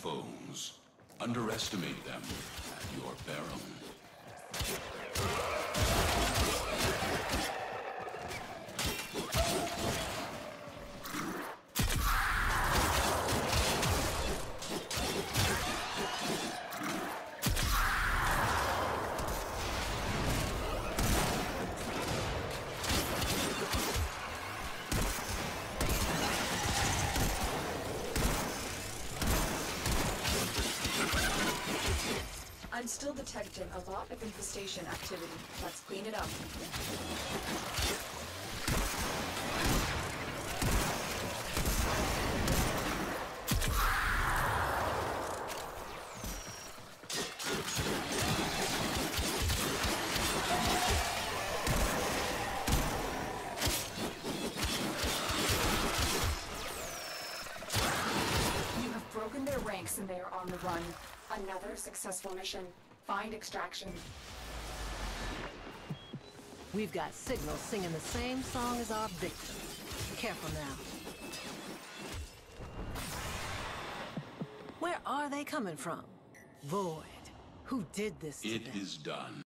foes. Underestimate them at your peril. I'm still detecting a lot of infestation activity. Let's clean it up. You have broken their ranks and they are on the run. Another successful mission. Find extraction. We've got signals singing the same song as our victim. Careful now. Where are they coming from? Void. Who did this to them? It is done.